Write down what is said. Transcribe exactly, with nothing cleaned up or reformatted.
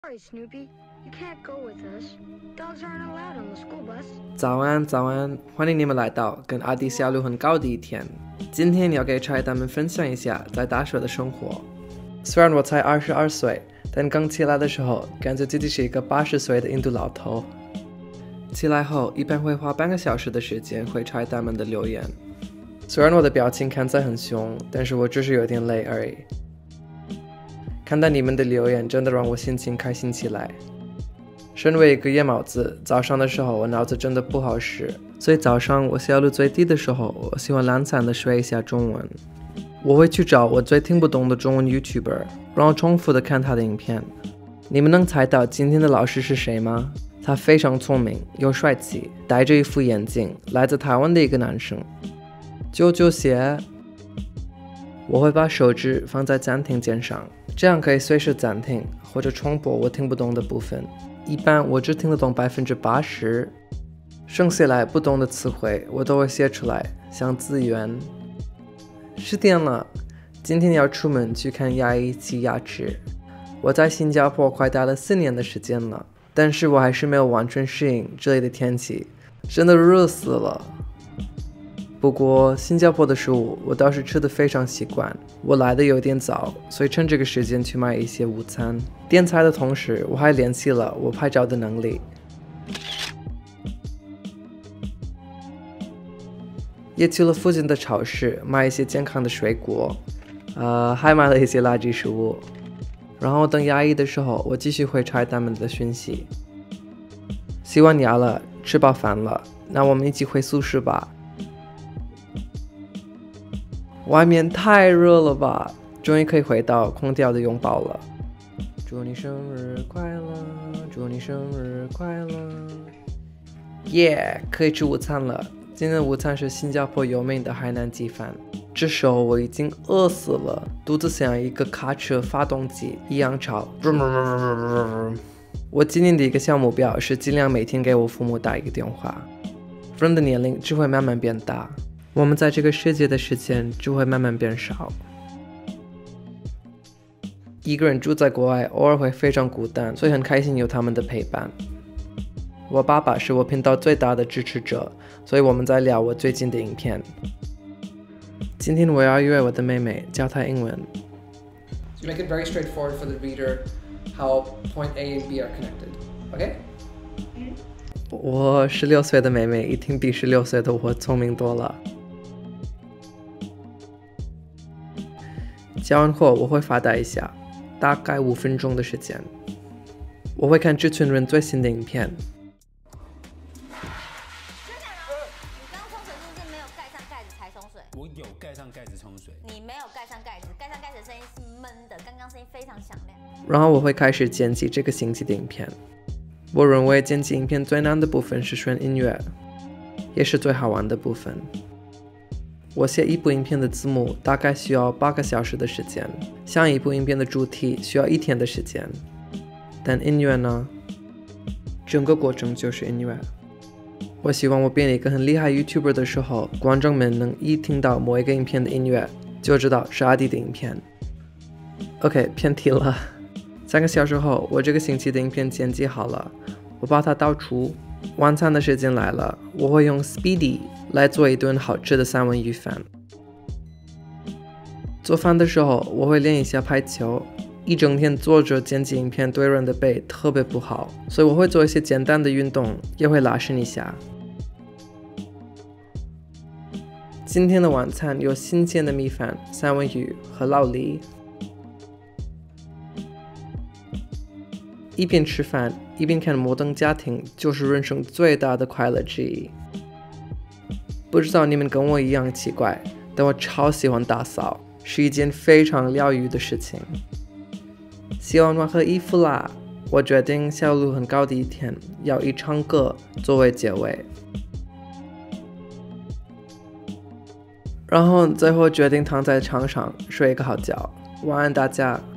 Sorry, Snoopy. You can't go with us. Dogs aren't allowed on the school bus. 早安，早安！欢迎你们来到跟阿迪效率很高的一天。今天要给柴蛋们分享一下在大学的生活。虽然我才二十二岁，但刚起来的时候，感觉自己是一个八十岁的印度老头。起来后，一般会花半个小时的时间回柴蛋们的留言。虽然我的表情看起来很凶，但是我只是有点累而已。看到你们的留言，真的让我心情开心起来。身为一个夜猫子，早上的时候我脑子真的不好使，所以早上我效率最低的时候，我喜欢懒散的学一下中文。我会去找我最听不懂的中文 YouTuber， 然后重复的看他的影片。你们能猜到今天的老师是谁吗？他非常聪明又帅气，戴着一副眼镜，来自台湾的一个男生。啾啾鞋。我会把手指放在暂停键上，这样可以随时暂停或者重播我听不懂的部分。一般我只听得懂百分之八十，剩下来不懂的词汇我都会写出来，像资源。十点了，今天要出门去看牙医洗牙齿。我在新加坡快待了四年的时间了，但是我还是没有完全适应这里的天气，真的热死了。不过新加坡的食物我倒是吃得非常习惯，我来的有点早，所以趁这个时间去买一些午餐。点菜的同时，我还练习了我拍照的能力。也去了附近的超市买一些健康的水果，呃，还买了一些垃圾食物。然后等牙医的时候，我继续回拆他们的讯息。洗完牙了，吃饱饭了，那我们一起回宿舍吧。外面太热了吧，终于可以回到空调的拥抱了。祝你生日快乐，祝你生日快乐。耶、yeah, 可以吃午餐了。今天的午餐是新加坡有名的海南鸡饭。这时候我已经饿死了，肚子像一个卡车发动机一样吵。我今年的一个小目标是尽量每天给我父母打一个电话。人的年龄只会慢慢变大，我们在这个世界的时间只会慢慢变少。一个人住在国外偶尔会非常孤单，所以很开心有他们的陪伴。我爸爸是我频道最大的支持者，所以我们在聊我最近的影片。今天我要约我的妹妹教她英文。To make it very straightforward for the reader, how point A and B are connected. Okay? 我十六岁的妹妹一定比十六岁的我聪明多了。教完后我会发呆一下，大概五分钟的时间。我会看这群人最新的影片。 你刚冲水是不是没有盖上盖子才冲水？ 我有盖上盖子冲水。 你没有盖上盖子，盖上盖子的声音是闷的，刚刚声音非常响亮。 然后我会开始剪辑这个星期的影片。我认为剪辑影片最难的部分是选音乐，也是最好玩的部分。我写一部影片的字幕大概需要八个小时的时间，想一部影片的主题需要一天的时间。但音乐呢？整个过程就是音乐。我希望我变一个很厉害 YouTuber 的时候，观众们能一听到某一个影片的音乐，就知道是阿迪的影片。OK， 偏题了。三个小时后，我这个星期的影片剪辑好了，我把它导出。晚餐的时间来了，我会用 Speedy 来做一顿好吃的三文鱼饭。做饭的时候，我会练一下排球。一整天坐着剪辑影片对人的背特别不好，所以我会做一些简单的运动，也会拉伸一下。今天的晚餐有新鲜的米饭、三文鱼和老梨。一边吃饭一边看摩登家庭，就是人生最大的快乐之一。不知道你们跟我一样奇怪，但我超喜欢打扫，是一件非常疗愈的事情。洗完碗和衣服啦，我决定效率很高的一天要以唱歌作为结尾。然后最后决定躺在床上睡一个好觉。晚安大家。